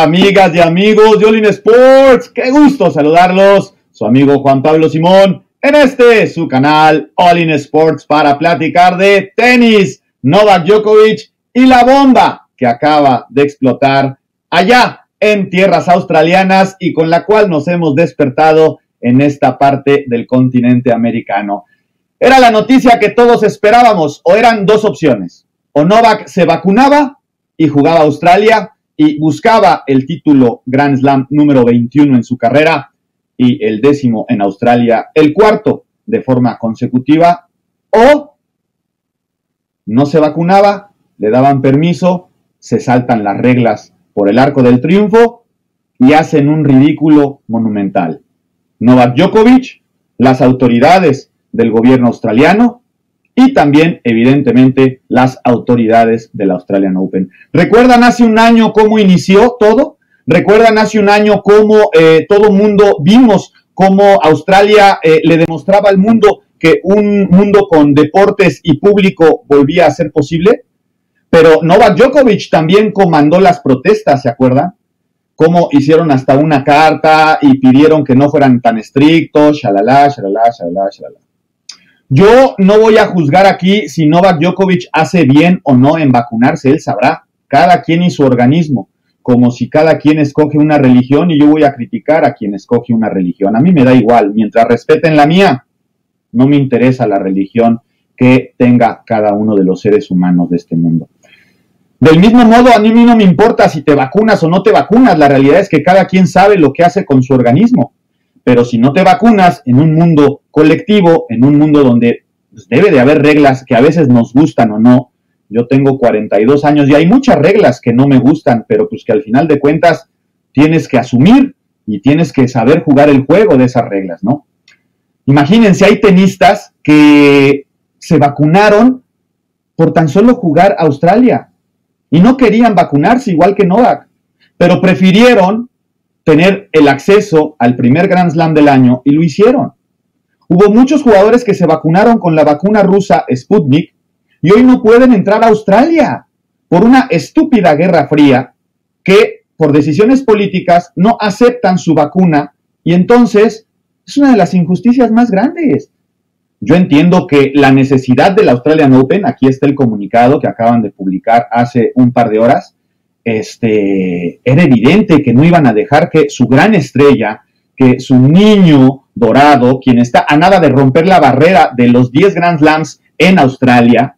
Amigas y amigos de All In Sports, qué gusto saludarlos. Su amigo Juan Pablo Simón en su canal All In Sports para platicar de tenis, Novak Djokovic y la bomba que acaba de explotar allá en tierras australianas y con la cual nos hemos despertado en esta parte del continente americano. Era la noticia que todos esperábamos, o eran dos opciones: o Novak se vacunaba y jugaba a Australia y buscaba el título Grand Slam número 21 en su carrera y el 10º en Australia, el cuarto de forma consecutiva, o no se vacunaba, le daban permiso, se saltan las reglas por el arco del triunfo y hacen un ridículo monumental. Novak Djokovic, las autoridades del gobierno australiano y también, evidentemente, las autoridades del Australian Open. ¿Recuerdan hace un año cómo inició todo? ¿Recuerdan hace un año cómo todo mundo vimos cómo Australia le demostraba al mundo que un mundo con deportes y público volvía a ser posible? Pero Novak Djokovic también comandó las protestas, ¿se acuerdan? Cómo hicieron hasta una carta y pidieron que no fueran tan estrictos, shalala, shalala, shalala, shalala. Yo no voy a juzgar aquí si Novak Djokovic hace bien o no en vacunarse, él sabrá, cada quien y su organismo, como si cada quien escoge una religión y yo voy a criticar a quien escoge una religión. A mí me da igual, mientras respeten la mía, no me interesa la religión que tenga cada uno de los seres humanos de este mundo. Del mismo modo, a mí no me importa si te vacunas o no te vacunas, la realidad es que cada quien sabe lo que hace con su organismo. Pero si no te vacunas en un mundo colectivo, en un mundo donde pues, debe de haber reglas que a veces nos gustan o no. Yo tengo 42 años y hay muchas reglas que no me gustan, pero pues que al final de cuentas tienes que asumir y tienes que saber jugar el juego de esas reglas, ¿no? Imagínense, hay tenistas que se vacunaron por tan solo jugar a Australia y no querían vacunarse igual que Novak, pero prefirieron tener el acceso al primer Grand Slam del año y lo hicieron. Hubo muchos jugadores que se vacunaron con la vacuna rusa Sputnik y hoy no pueden entrar a Australia por una estúpida guerra fría que por decisiones políticas no aceptan su vacuna y entonces es una de las injusticias más grandes. Yo entiendo que la necesidad del Australian Open, aquí está el comunicado que acaban de publicar hace un par de horas, era evidente que no iban a dejar que su gran estrella, que su niño dorado, quien está a nada de romper la barrera de los 10 Grand Slams en Australia,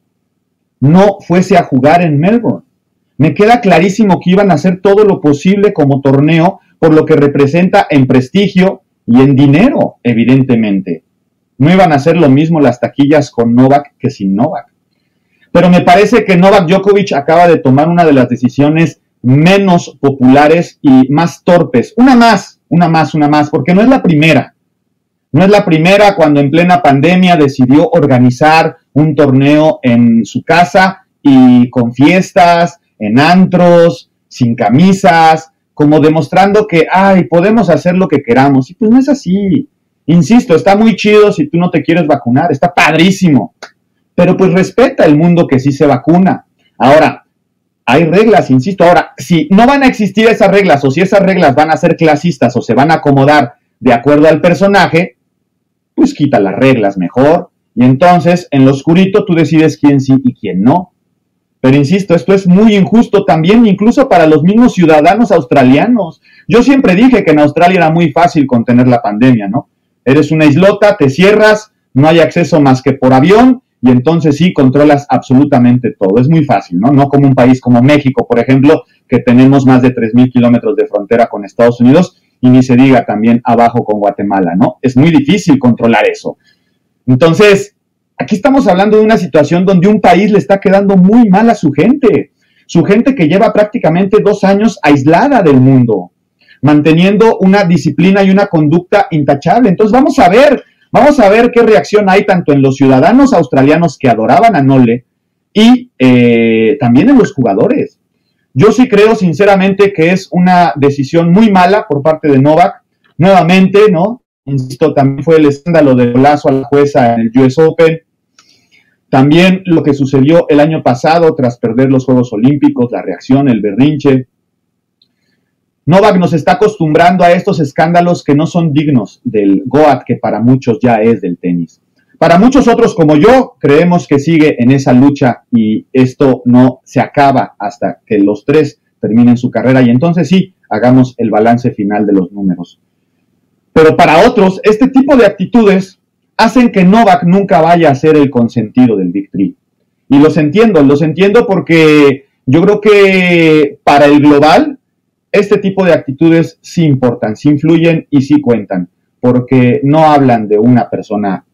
no fuese a jugar en Melbourne. Me queda clarísimo que iban a hacer todo lo posible como torneo por lo que representa en prestigio y en dinero, evidentemente. No iban a hacer lo mismo las taquillas con Novak que sin Novak. Pero me parece que Novak Djokovic acaba de tomar una de las decisiones menos populares y más torpes. Una más, porque no es la primera. No es la primera cuando en plena pandemia decidió organizar un torneo en su casa y con fiestas, en antros, sin camisas, como demostrando que, podemos hacer lo que queramos. Y pues no es así. Insisto, está muy chido si tú no te quieres vacunar, está padrísimo. Pero pues respeta el mundo que sí se vacuna. Ahora, hay reglas, insisto. Ahora, si no van a existir esas reglas o si esas reglas van a ser clasistas o se van a acomodar de acuerdo al personaje, pues quita las reglas mejor. Y entonces, en lo oscurito, tú decides quién sí y quién no. Pero insisto, esto es muy injusto también, incluso para los mismos ciudadanos australianos. Yo siempre dije que en Australia era muy fácil contener la pandemia, ¿no? Eres una islota, te cierras, no hay acceso más que por avión, y entonces sí controlas absolutamente todo. Es muy fácil, ¿no? No como un país como México, por ejemplo, que tenemos más de 3,000 kilómetros de frontera con Estados Unidos y ni se diga también abajo con Guatemala, ¿no? Es muy difícil controlar eso. Entonces, aquí estamos hablando de una situación donde un país le está quedando muy mal a su gente que lleva prácticamente 2 años aislada del mundo, manteniendo una disciplina y una conducta intachable. Entonces, vamos a ver qué reacción hay tanto en los ciudadanos australianos que adoraban a Nole y también en los jugadores. Yo sí creo sinceramente que es una decisión muy mala por parte de Novak. Nuevamente, ¿no? Insisto, también fue el escándalo del golazo a la jueza en el US Open. También lo que sucedió el año pasado tras perder los Juegos Olímpicos, la reacción, el berrinche. Novak nos está acostumbrando a estos escándalos que no son dignos del GOAT, que para muchos ya es del tenis. Para muchos otros como yo, creemos que sigue en esa lucha y esto no se acaba hasta que los tres terminen su carrera y entonces sí, hagamos el balance final de los números. Pero para otros, este tipo de actitudes hacen que Novak nunca vaya a ser el consentido del Big Three. Y los entiendo porque yo creo que para el global, este tipo de actitudes sí importan, sí influyen y sí cuentan, porque no hablan de una persona.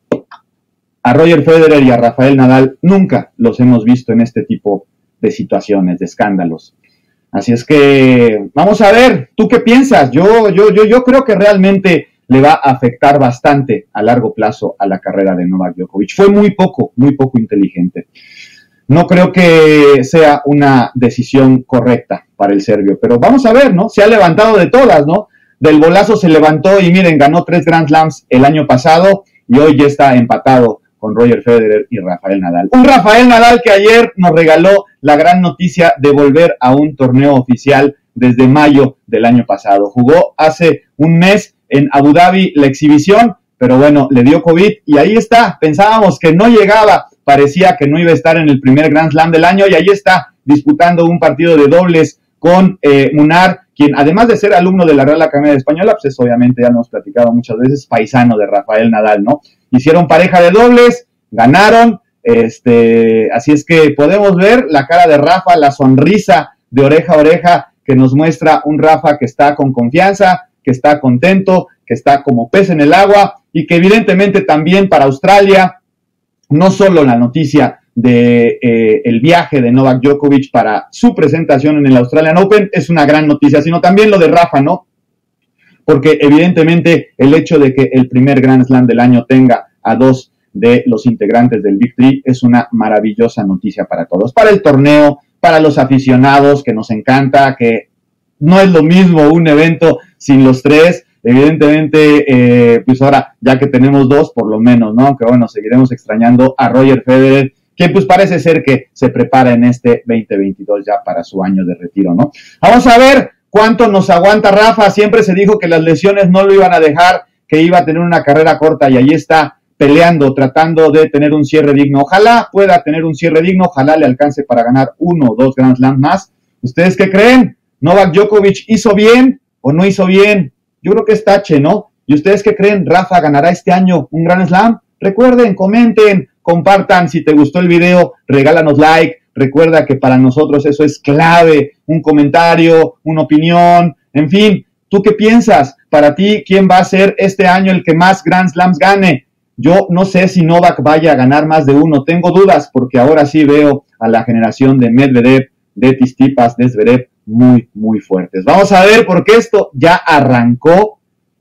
A Roger Federer y a Rafael Nadal nunca los hemos visto en este tipo de situaciones, de escándalos. Así es que vamos a ver, ¿tú qué piensas? Yo creo que realmente le va a afectar bastante a largo plazo a la carrera de Novak Djokovic. Fue muy poco inteligente. No creo que sea una decisión correcta para el serbio, pero vamos a ver, ¿no? Se ha levantado de todas, ¿no? Del bolazo se levantó y miren, ganó 3 Grand Slams el año pasado y hoy ya está empatado con Roger Federer y Rafael Nadal. Un Rafael Nadal que ayer nos regaló la gran noticia de volver a un torneo oficial desde mayo del año pasado. Jugó hace un mes en Abu Dhabi la exhibición, pero bueno, le dio COVID y ahí está. Pensábamos que no llegaba, parecía que no iba a estar en el primer Grand Slam del año y ahí está disputando un partido de dobles con Munar, quien además de ser alumno de la Real Academia Española, pues es obviamente, ya lo hemos platicado muchas veces, paisano de Rafael Nadal, ¿no? Hicieron pareja de dobles, ganaron, así es que podemos ver la cara de Rafa, la sonrisa de oreja a oreja que nos muestra un Rafa que está con confianza, que está contento, que está como pez en el agua y que evidentemente también para Australia, no solo la noticia de el viaje de Novak Djokovic para su presentación en el Australian Open es una gran noticia, sino también lo de Rafa, ¿no? Porque evidentemente el hecho de que el primer Grand Slam del año tenga a 2 de los integrantes del Big Three es una maravillosa noticia para todos, para el torneo, para los aficionados, que nos encanta, que no es lo mismo un evento sin los tres. Evidentemente, pues ahora, ya que tenemos 2, por lo menos, ¿no? Aunque bueno, seguiremos extrañando a Roger Federer, que pues parece ser que se prepara en este 2022 ya para su año de retiro, ¿no? Vamos a ver cuánto nos aguanta Rafa. Siempre se dijo que las lesiones no lo iban a dejar, que iba a tener una carrera corta y ahí está peleando, tratando de tener un cierre digno. Ojalá pueda tener un cierre digno, ojalá le alcance para ganar 1 o 2 Grand Slams más. ¿Ustedes qué creen? ¿Novak Djokovic hizo bien o no hizo bien? Yo creo que es tache, ¿no? ¿Y ustedes qué creen? ¿Rafa ganará este año un Grand Slam? Recuerden, comenten, compartan. Si te gustó el video, regálanos like. Recuerda que para nosotros eso es clave. Un comentario, una opinión, en fin. ¿Tú qué piensas? Para ti, ¿quién va a ser este año el que más Grand Slams gane? Yo no sé si Novak vaya a ganar más de uno. Tengo dudas porque ahora sí veo a la generación de Medvedev, de Tsitsipas, de Zverev muy fuertes. Vamos a ver porque esto ya arrancó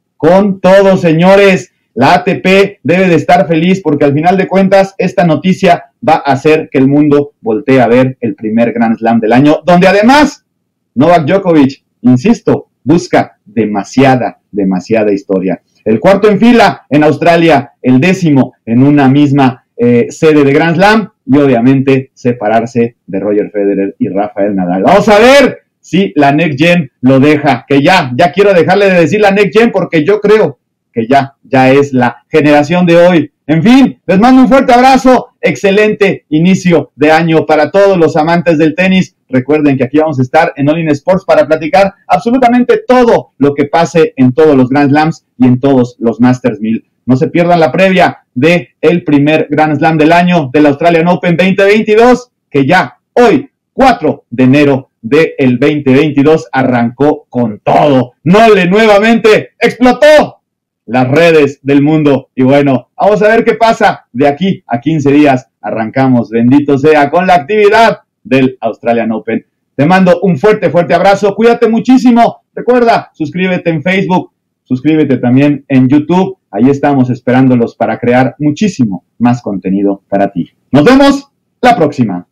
con todo, señores. La ATP debe de estar feliz porque al final de cuentas esta noticia va a hacer que el mundo voltee a ver el primer Grand Slam del año, donde además Novak Djokovic, insisto, busca demasiada historia. El 4º en fila en Australia, el 10º en una misma sede de Grand Slam y obviamente separarse de Roger Federer y Rafael Nadal. Vamos a ver si la Next Gen lo deja, que ya quiero dejarle de decir la Next Gen porque yo creo que ya es la generación de hoy. En fin, les mando un fuerte abrazo, excelente inicio de año para todos los amantes del tenis. Recuerden que aquí vamos a estar en All In Sports para platicar absolutamente todo lo que pase en todos los Grand Slams y en todos los Masters 1000. No se pierdan la previa de el primer Grand Slam del año del Australian Open 2022, que ya hoy, 4 de enero del 2022, arrancó con todo. Nole nuevamente explotó las redes del mundo. Y bueno, vamos a ver qué pasa de aquí a 15 días. Arrancamos, bendito sea, con la actividad del Australian Open. Te mando un fuerte abrazo. Cuídate muchísimo. Recuerda, suscríbete en Facebook, suscríbete también en YouTube. Ahí estamos esperándolos para crear muchísimo más contenido para ti. Nos vemos la próxima.